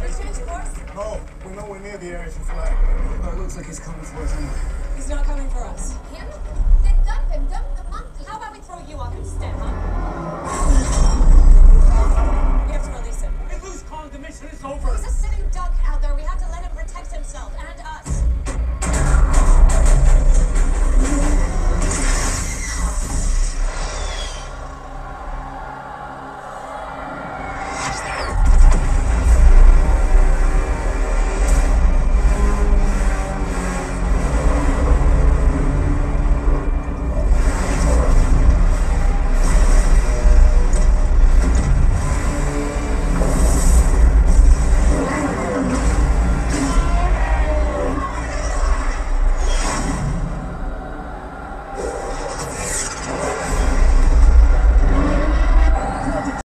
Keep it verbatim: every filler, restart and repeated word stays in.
change course? No, we're nowhere near the area she flagged. But it looks like he's coming for us anyway. He's not coming for us. Him? Then dump him. Dump the monkey. How about we throw you up instead, huh?